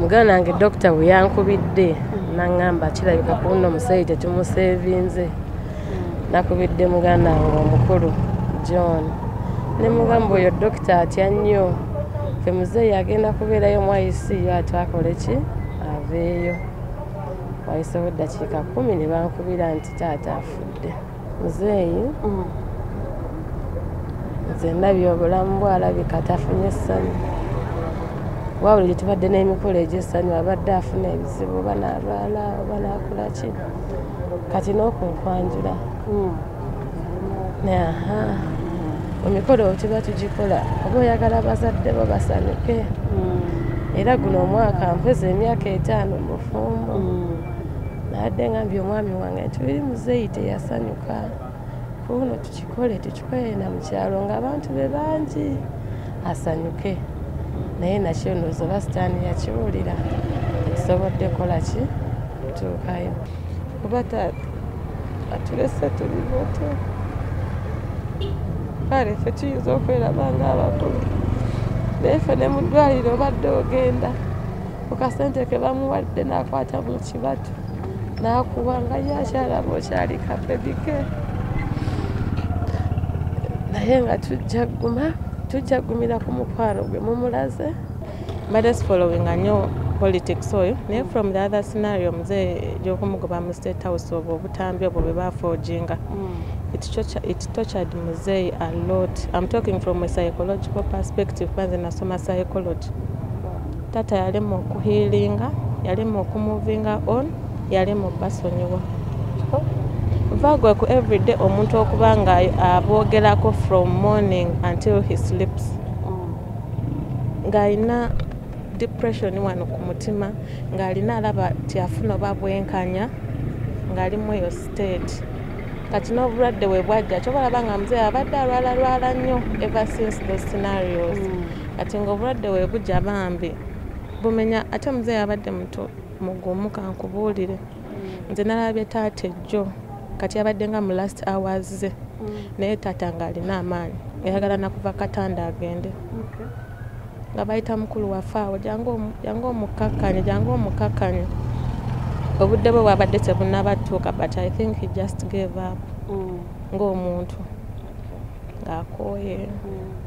muganda wange dokita bwe yankubidde n'aŋŋamba kirabika ku nno omusayi tetumuseevinze. Nakubidde muganda wange omukulu John ne mugamba oyo dokita atya nnyo, fe muzeeyi agenda kubeerayo mu ICU atwakole ki aveeyo. Wayiseewo eddakiika 10 ne bankubira nti taata afudde. Muzeeyi nze ndabye obulamu bwalabika tafunye essanyu. Wabula gye tubadde n'emikolo egy'essanyu abadde afuna ebizibu, oba n'alwala oba n'akola ki, kati n'okunkwanjula. Mu mikolo tuba tugikola oba oyagala bazadde bo basanyuke. Era guno omwaka mpeza emyaka 5 mu bufumbo. Nadde ngambye omwami wange tubiri muzeeyi teyasanyuka. Kuno tukikole na mu kyalo ng'abantu be bangi asanyuke. Naye nakyo ndowooza oba sitaani yakiwulira tekisobodde kola ki kutuukayo. Kuba taata atulese tuli bato. Kale ffe tuyinza okweraba ng'abakulu. Naye ffe ne mu ddwaliro obadde ogenda ku kasente ke bamuwadde n'akwata mu kibatu n'akuba nga ye akyalaba okyali kabebike. Naye nga tujja gumira ku mukwano gwe mumulaze. Mbadde sifolowinga nnyo politics oyo, naye from the other scenario muzeeyi gy'okumugoba mu State House obwo obutambi obwo bwe baafoojinga. It tortured muzeeyi a lot. I'm talking from a psychological perspective, kwanze nasoma psychology. Tata yalema okuhiilinga, yalema okumuvinga on, yalema obbasonyiwa. Vagwe ku everyday omuntu okuba nga aboogerako from morning until he sleeps. Ng'alina depression wano ku mutima, ng'alina alaba ti afuna oba bwenkanya, ng'alimu eyo state. Kati n'obulwadde we bwajja kyobalaba nga muzeeyi abadde alwala nnyo ever since those scenarios. Kati ng'obulwadde we bujja bambi bumenya ate muzeeyi abadde mugumu kankubuulire. Nze nalabye taata ejjo kati abadde nga mu last hours ze. Naye taata ng'alina amaanyi yayagala nakuva katanda agende. Nga bayita mukulu waffe awo jangu omukakkanye. Obudde bwe bwabadde tebunnabatuuka, but I think he just gave up ng'omuntu ng'akooye.